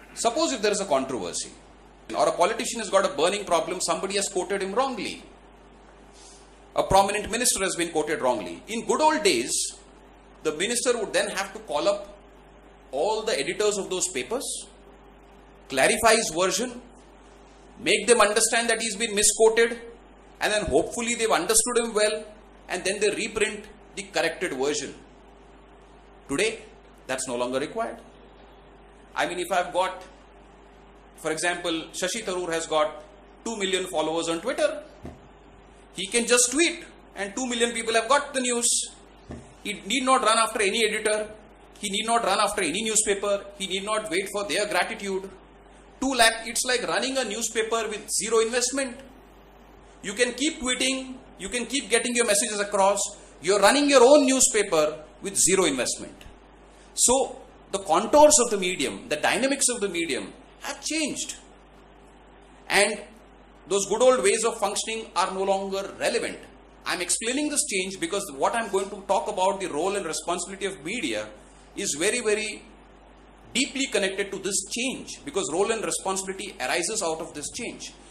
Suppose if there is a controversy or a politician has got a burning problem, somebody has quoted him wrongly. A prominent minister has been quoted wrongly. In good old days, the minister would then have to call up all the editors of those papers, clarify his version, make them understand that he's been misquoted, and then hopefully they've understood him well, and then they reprint the corrected version. Today, that's no longer required. I mean, if I've got, for example, Shashi Tharoor has got 2 million followers on Twitter. He can just tweet and 2 million people have got the news. He need not run after any editor. He need not run after any newspaper. He need not wait for their gratitude. 2 lakh, it's like running a newspaper with zero investment. You can keep tweeting, you can keep getting your messages across. You're running your own newspaper with zero investment. So, the contours of the medium, the dynamics of the medium have changed. And those good old ways of functioning are no longer relevant. I'm explaining this change because what I'm going to talk about, the role and responsibility of media, is very, very deeply connected to this change, because role and responsibility arises out of this change.